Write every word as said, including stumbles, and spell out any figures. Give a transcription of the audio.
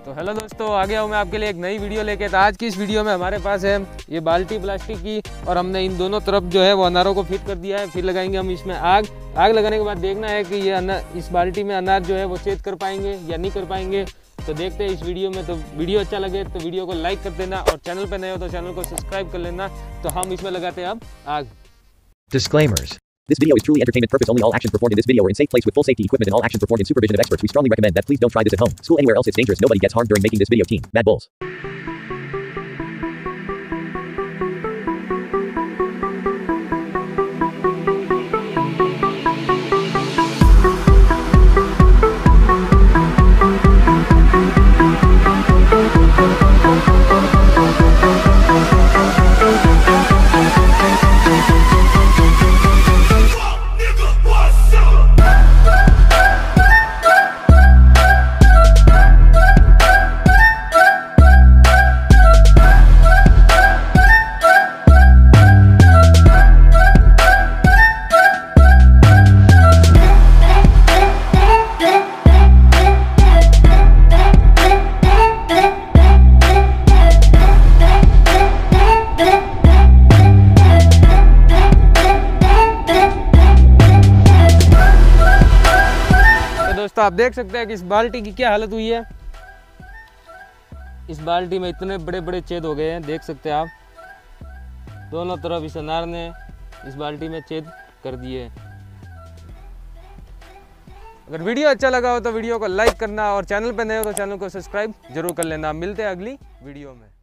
तो हेलो दोस्तों, आ गया हूँ मैं आपके लिए एक नई वीडियो लेके। तो आज की इस वीडियो में हमारे पास है ये बाल्टी प्लास्टिक की, और हमने इन दोनों तरफ जो है वो अनारों को फिट कर दिया है। फिर लगाएंगे हम इसमें आग। आग लगाने के बाद देखना है कि ये अनार, इस बाल्टी में अनार जो है वो छेद कर पाएंगे या नहीं कर पाएंगे। तो देखते हैं इस वीडियो में। तो वीडियो अच्छा लगे तो वीडियो को लाइक कर देना, और चैनल पर नए हो तो चैनल को सब्सक्राइब कर लेना। तो हम इसमें लगाते हैं अब आग। Disclaimers. This video is truly entertainment purpose only. All actions performed in this video are in safe place with full safety equipment and all actions performed in supervision of experts. We strongly recommend that please don't try this at home, school, anywhere else. It's dangerous. Nobody gets harmed during making this video. Team Mad Bulls. दोस्तों आप देख सकते हैं कि इस बाल्टी की क्या हालत हुई है। इस बाल्टी में इतने बड़े बड़े छेद हो गए हैं, देख सकते हैं आप। दोनों तरफ इस अनार ने इस बाल्टी में छेद कर दिए। अगर वीडियो अच्छा लगा हो तो वीडियो को लाइक करना, और चैनल पर नए हो तो चैनल को सब्सक्राइब जरूर कर लेना। मिलते हैं अगली वीडियो में।